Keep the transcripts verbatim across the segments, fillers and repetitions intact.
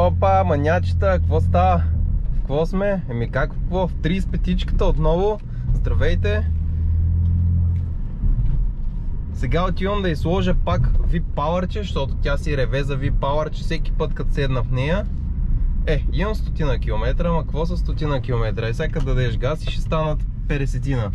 Опа, манячета, какво става? В какво сме? Еми как какво? В трийсет петичката отново. Здравейте! Сега отивам да изложа пак ви ай Power-че, защото тя си реве за ви ай Power-че всеки път като седна в нея. Е, имам стотина километра, ама какво са стотина километра? Е, сега като дадеш газ и ще станат петдесетина.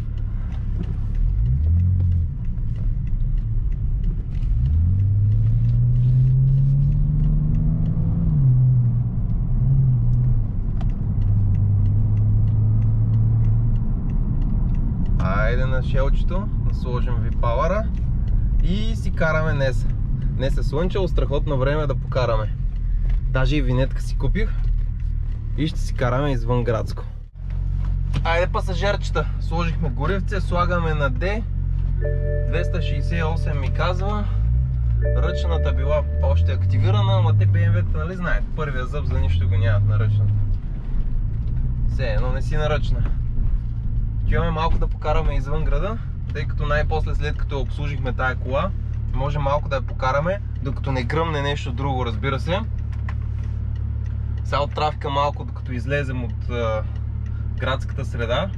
Айде на шелчето, да сложим ви ай Power-а и си караме днес. Днес е слънчево, страхотно време да покараме. Даже и винетка си купих и ще си караме извън градско. Айде пасажирчета, сложихме горивце, слагаме на D. двеста шейсет и осем ми казва. Ръчната била още активирана, ама те би ем ви-та, нали знаете, първия зъб за нищо го нямат на ръчната. Все едно не си на ръчна. Отиваме малко да покараме извън града, тъй като най-после след като обслужихме тая кола, може малко да я покараме, докато не гръмне нещо друго, разбира се. Сега от трафика малко, докато излезем от а, градската среда.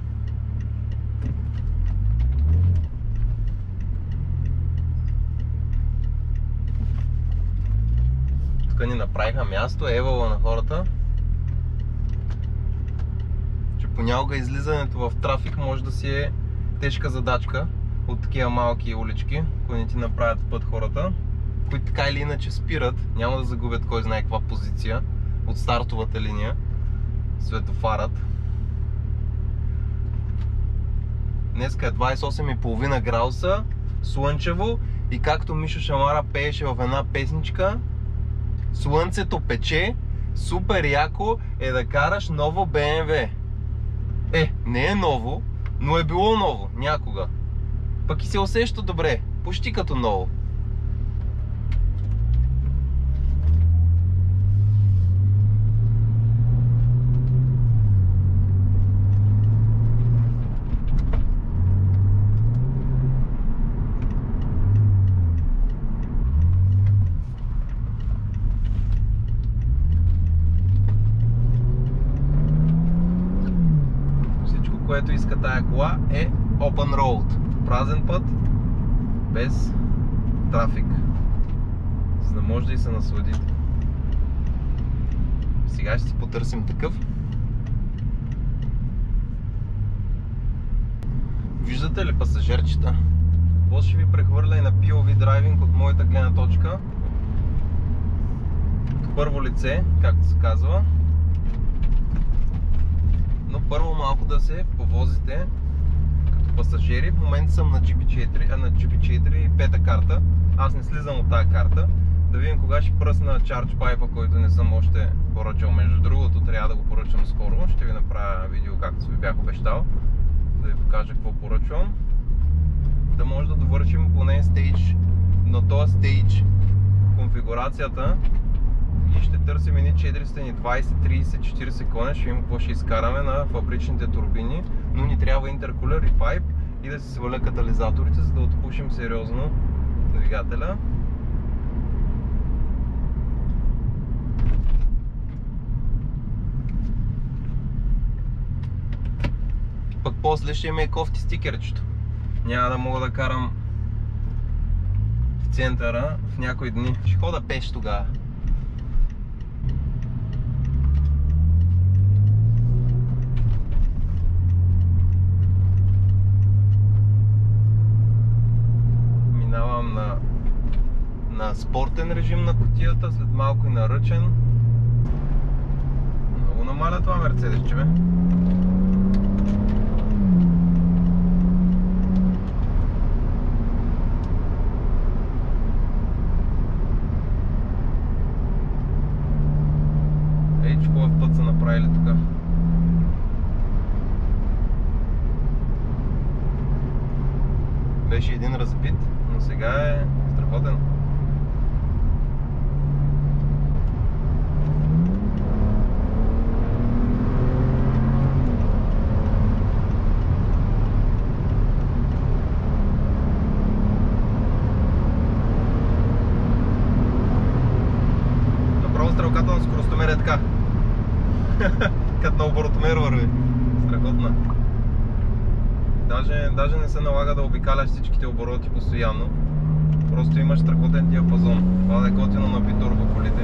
Тук ни направиха място, евала на хората. Че понякога излизането в трафик може да си е тежка задачка от такива малки улички, които не ти направят път хората, които така или иначе спират, няма да загубят кой знае каква позиция от стартовата линия, светофарът. Днеска е двайсет и осем и половина градуса, слънчево и както Мишо Шамара пееше в една песничка, слънцето пече, супер яко е да караш ново би ем ви. Е, не е ново, но е било ново някога. Пък и се усеща добре, почти като ново. Което иска тая кола е open road, празен път, без трафик, за да може да и се насладите. Сега ще си потърсим такъв. Виждате ли пасажирчета? После ще ви прехвърля и на пи о ви драйвинг от моята гледна точка. От първо лице, както се казва. Но първо малко да се повозите като пасажери. В момента съм на джи би четири, а на джи би четири пета карта. Аз не слизам от тази карта. Да видим кога ще пръсна Charge Pipe, който не съм още поръчал. Между другото, трябва да го поръчам скоро. Ще ви направя видео, както ви бях обещал, да ви покажа какво поръчвам. Да може да довършим поне стейдж, на този стейдж конфигурацията. И ще търсим едни четиристотин и двайсет, трийсет, четирийсет коня, ще видим какво ще изкараме на фабричните турбини, но ни трябва интеркулер и пайп и да се сваля катализаторите, за да отпушим сериозно двигателя. Пък после ще има и кофти стикерчето. Няма да мога да карам в центъра в някои дни. Ще хода пеш тогава. На, на спортен режим на кутията, след малко и на ръчен. Много намаля това Мерцедес, че бе. Ей, че хубав път са направили тук. Беше един разбит, но сега е страхотен. Направо стрелката на скоростомер е така. Като на оборотомер върви. Страхотна. Даже, даже не се налага да обикаляш всичките обороти постоянно. Просто имаш страхотен диапазон. Това е готино на битурбо колите.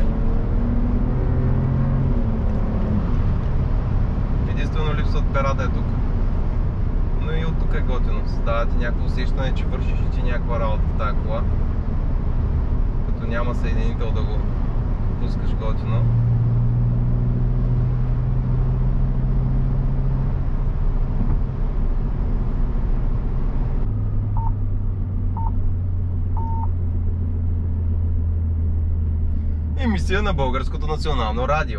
Единствено липсват перата е тук. Но и от тук е готино. Става ти някакво усещане, че вършиш и ти някаква работа в тази кола. Като няма съединител да го пускаш готино. Емисия на Българското национално радио.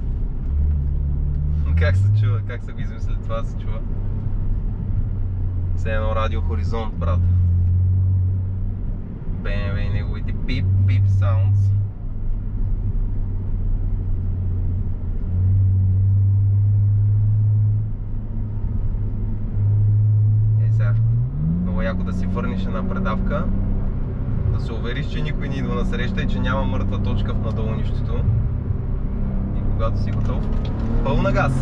Как се чува? Как са го измислили това се чува? Все едно радио Хоризонт, брат. Бе ем дабълю и неговите бип бип саундс. Е сега, много яко да си върнеш една предавка, да се увериш, че никой не идва на среща и че няма мъртва точка в надолнището. И когато си готов, пълна газ!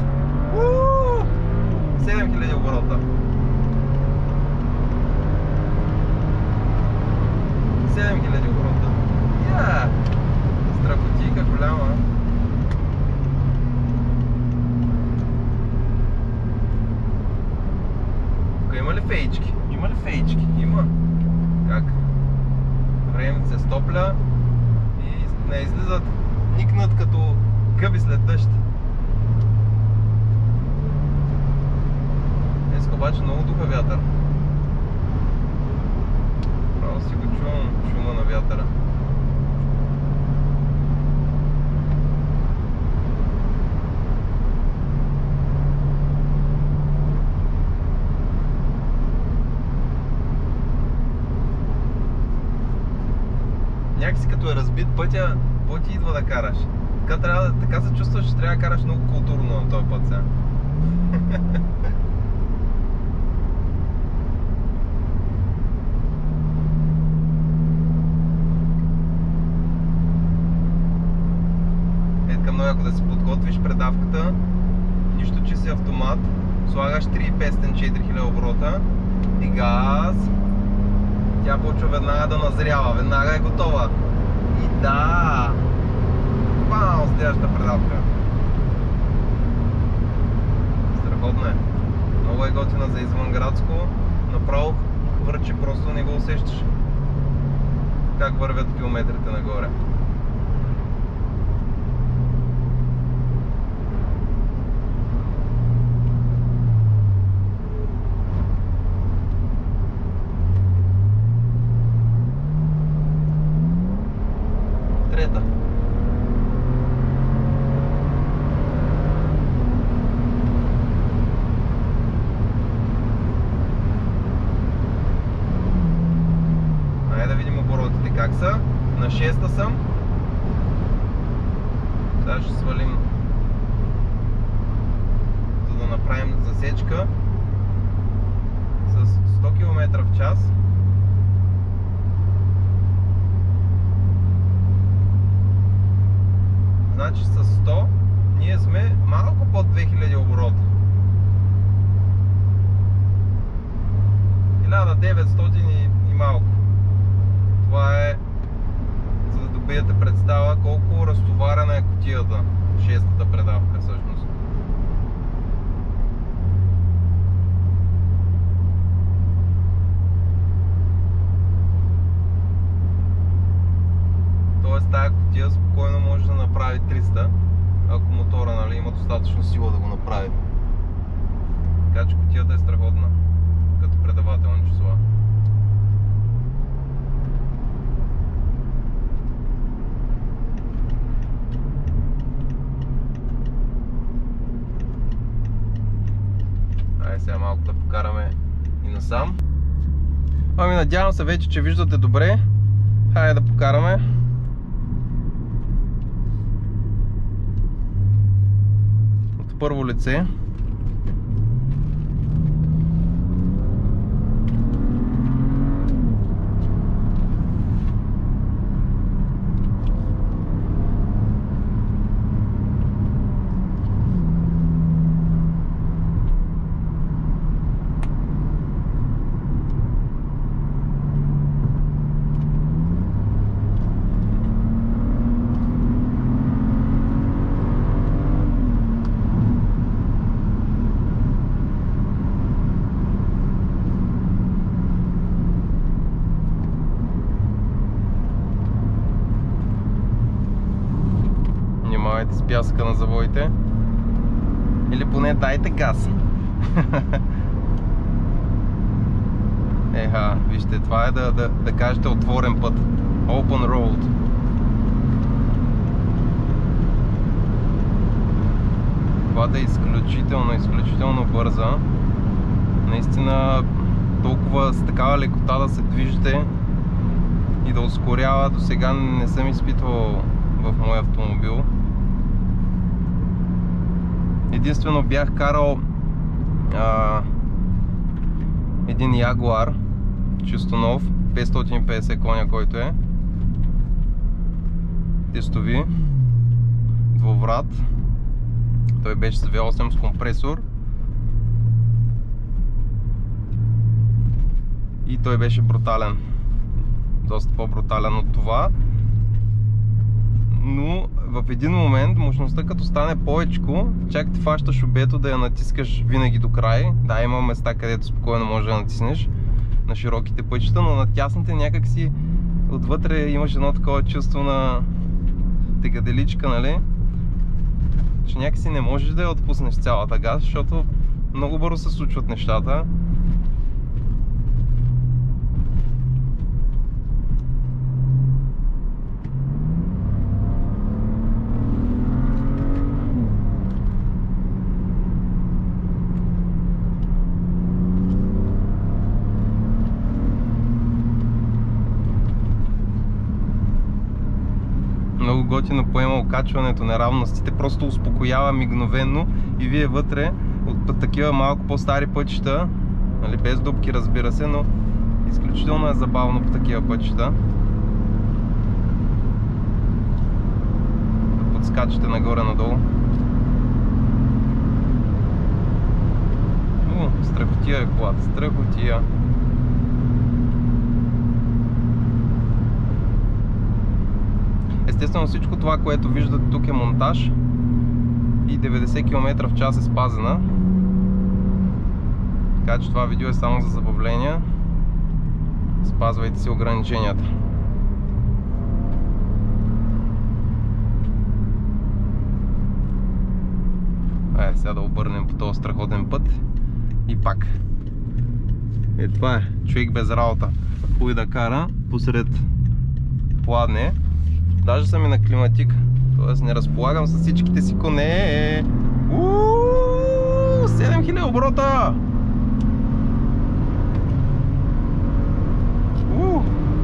седем хиляди оборота. седем хиляди оборота. Я! Страхотика голяма. Тук има ли феички? Има ли феички? Има. Как? Времето се стопля и не излизат, никнат като къби след дъжд. Днес обаче много духа вятър. Право си го чувам шума на вятъра. Някакси като е разбит пътя, пъти идва да караш. Така, трябва, така се чувстваш, че трябва да караш много културно на този път сега. Е така много, ако да си подготвиш предавката, нищо че си автомат, слагаш три хиляди и петстотин до четири хиляди оборота и газ. Тя почва веднага да назрява, веднага е готова. И да! Бам! Следващата предавка. Страхотна е. Много е готина за извънградско. Направо хвърчи, просто не го усещаш. Как вървят километрите нагоре. Трета. Айде да видим оборотите как са. На шеста съм. Сега ще свалим, за да направим засечка с сто километра в час. Значи с сто ние сме малко под две хиляди оборота. хиляда деветстотин и, и малко. Това е, за да добиете представа колко разтоварена е кутията. Шестата предавка всъщност. Тоест тая кутия спокойно може да направи триста, ако мотора, нали, има достатъчно сила да го направи. Така че кутията е страхотна като предавателни числа. Айде сега малко да покараме и насам. Ами надявам се вече, че виждате добре. Хайде да покараме. От първо лице. занимавайте с пясъка на завоите. Или поне дайте газ. Еха, вижте, това е да, да, да кажете отворен път. Open road. Колата е изключително, изключително бърза. Наистина толкова с такава лекота да се движите и да ускорява, до сега не съм изпитвал в моя автомобил. Единствено бях карал а, един Ягуар, чисто нов, петстотин и петдесет коня, който е тестови, двуврат. Той беше с ви осем с компресор и той беше брутален, доста по-брутален от това, но в един момент мощността като стане повечко, чак ти фаща шубето да я натискаш винаги до край. Да, има места, където спокойно може да натиснеш на широките пътища, но на тясните някак си отвътре имаш едно такова чувство на тегаделичка, нали? Че някакси не можеш да я отпуснеш цялата газ, защото много бързо се случват нещата. Много готино поема окачването, неравностите, просто успокоява мигновенно и вие вътре от такива малко по-стари пътища, нали, без дупки, разбира се, но изключително е забавно по такива пътища да подскачате нагоре-надолу. У, страхотия е колата, страхотия. Естествено всичко това, което виждате тук е монтаж и деветдесет километра в час е спазена. Така че това видео е само за забавление. Спазвайте си ограниченията. Айде сега да обърнем по този страхотен път. И пак. Е, това е човек без работа. Хуй да кара посред пладне. Даже съм и на климатик, т.е. не разполагам с всичките си коне. Ууу, седем хиляди оборота! Ууу,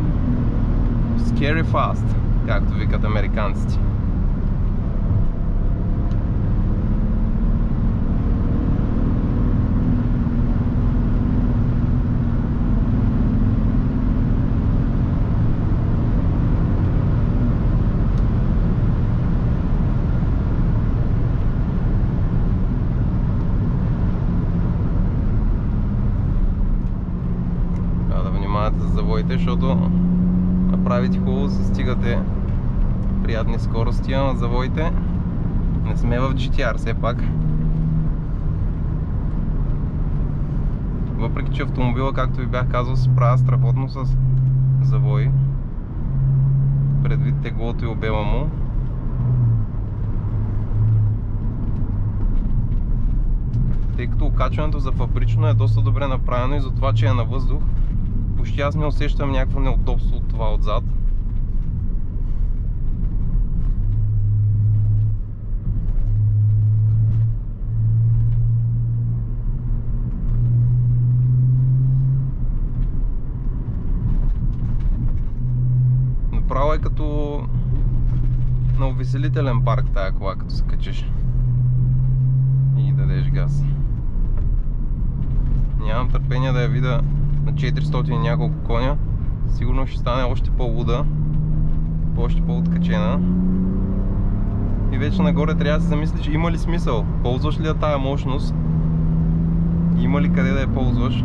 scary fast, както викат американците. За завоите, защото направите хубаво, се стигате приятни скорости, а на завоите не сме в джи ти ар все пак. Въпреки че автомобила, както ви бях казал, се справя страхотно с завои, предвид теглото и обема му. Тъй като окачването за фабрично е доста добре направено и за това, че е на въздух, почти аз не усещам някакво неудобство от това отзад. Направо е като на увеселителен парк тая кола, като се качиш и дадеш газ. Нямам търпение да я видя на четиристотин и няколко коня. Сигурно ще стане още по-луда, още по-откачена. И вече нагоре трябва да се замислиш, има ли смисъл? Ползваш ли я тая мощност? Има ли къде да я ползваш?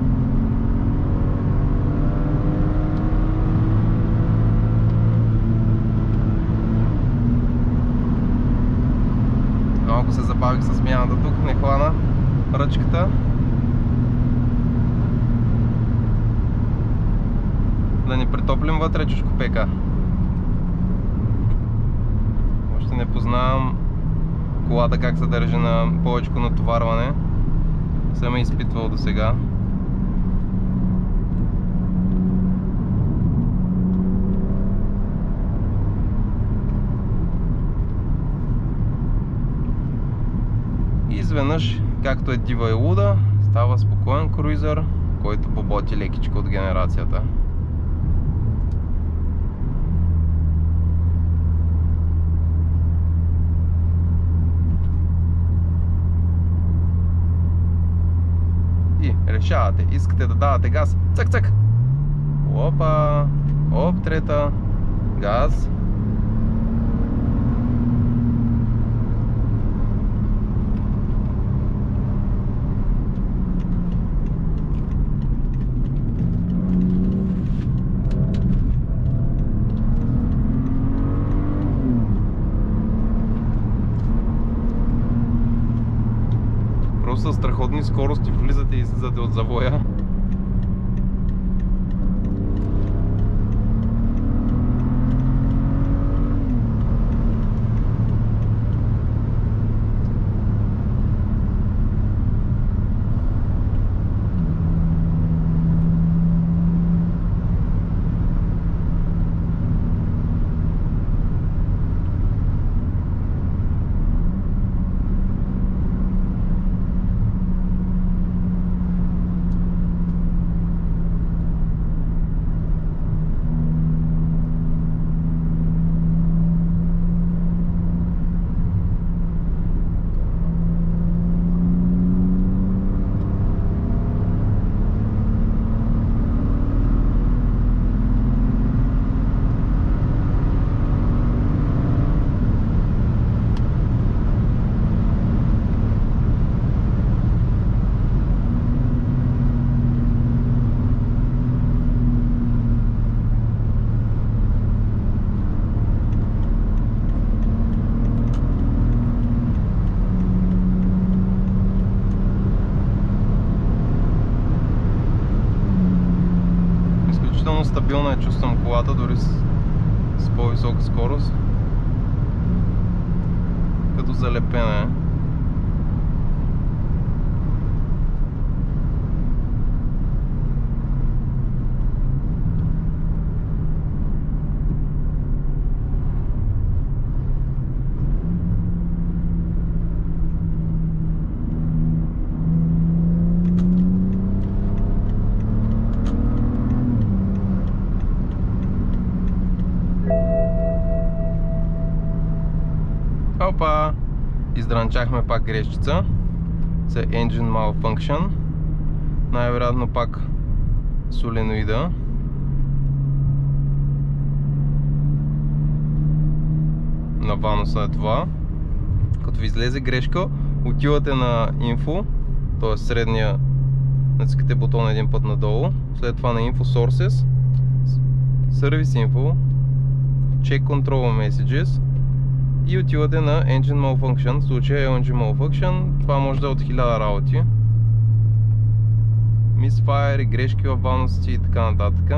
Малко се забавих с смяната тук, не хвана ръчката. Да ни притоплим вътре чушкопека. Още Не познавам колата как се държи на повече натоварване. Съм е изпитвал до сега. И изведнъж, както е дива и луда, става спокоен круизър, който поботи лекичко от генерацията. И решавате, искате да давате газ, цък цък. Опа, оп, трета, газ. Просто със страхотни скорости влизате и излизате от завоя. Стабилна е, чувствам колата, дори с, с по-висока скорост. Като залепена е. Опа! Издранчахме пак грешчица. Це Engine Malfunction. Най-вероятно пак соленоида. На вануса е това. Като ви излезе грешка, отивате на Info, т.е. средния, натискате бутона един път надолу, след това на Info Sources, Service Info, Check Control Messages и отивате на Engine Malfunction. В случая е Engine Malfunction. Това може да е от хиляда работи. Misfire, грешки във ванусите и така нататък.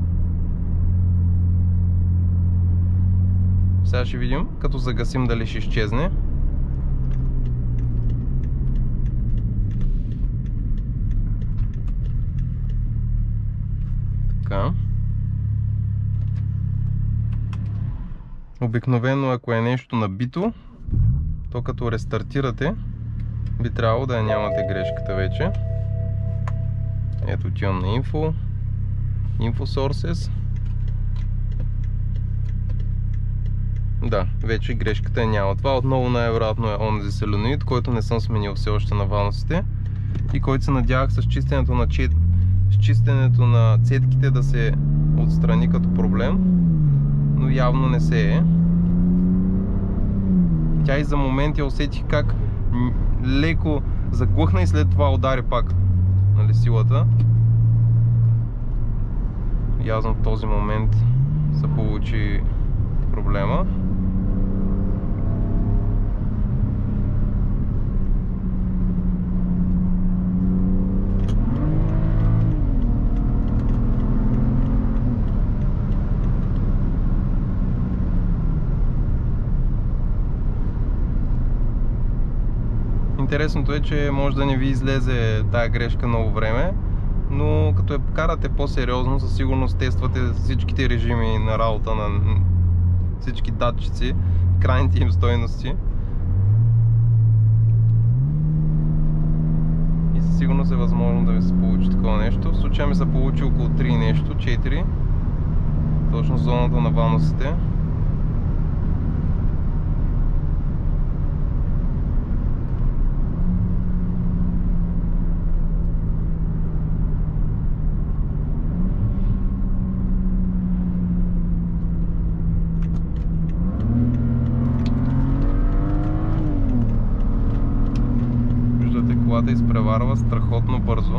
Сега ще видим, като загасим, дали ще изчезне. Така. Обикновено, ако е нещо набито, то като рестартирате, би трябвало да я нямате грешката вече. Ето, отивам на Info, Info Sources. Да, вече грешката я няма. Това отново най-вероятно е онзи соленоид, който не съм сменил все още на ванусите и който се надявах с чистенето на, чет... с чистенето на цетките да се отстрани като проблем, но явно не се е. Тя и за момент я усетих как леко заглъхна и след това удари пак, нали, силата. Явно в този момент се получи проблема. интересното е, че може да не ви излезе тая грешка много време, но като я покарате по-сериозно, със сигурност тествате всичките режими на работа на всички датчици, крайните им стойности. И със сигурност е възможно да ви се получи такова нещо. В случая ми се получи около три нещо, четири. Точно зоната на ванусите. Колата изпреварва страхотно бързо.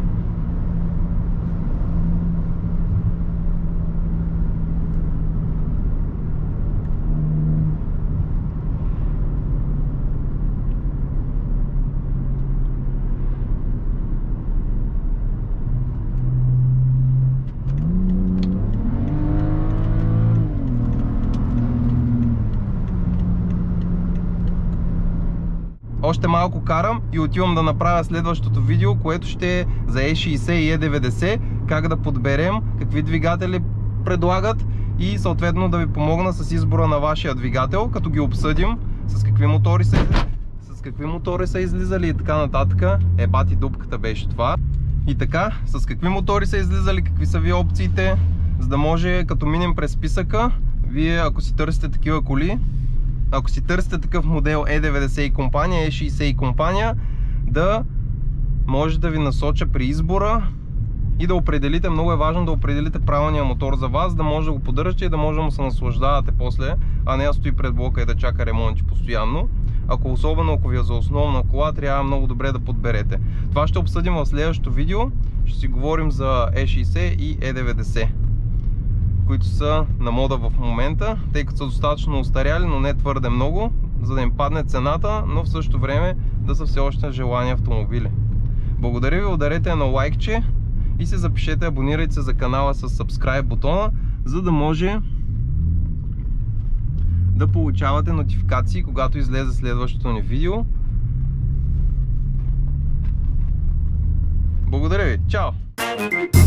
Още малко карам и отивам да направя следващото видео, което ще е за Е шейсет и Е деветдесет, как да подберем, какви двигатели предлагат и съответно да ви помогна с избора на вашия двигател, като ги обсъдим с какви мотори са, с какви мотори са излизали и така нататък. Е, бати дупката беше това. И така, с какви мотори са излизали, какви са ви опциите, за да може като минем през списъка, вие ако си търсите такива коли, ако си търсите такъв модел Е деветдесет и компания, Е шейсет и компания, да може да ви насоча при избора и да определите, много е важно да определите правилния мотор за вас, да може да го поддържате и да може да му се наслаждавате после, а не да стои пред блока и да чака ремонти постоянно. Ако особено ако ви е за основна кола, трябва много добре да подберете. Това ще обсъдим в следващото видео, ще си говорим за Е шейсет и Е деветдесет. Които са на мода в момента, тъй като са достатъчно устаряли, но не твърде много, за да им падне цената, но в същото време да са все още желани автомобили. Благодаря ви, ударете на лайкче и се запишете, абонирайте се за канала с subscribe бутона, за да може да получавате нотификации, когато излезе следващото ни видео. Благодаря ви, чао!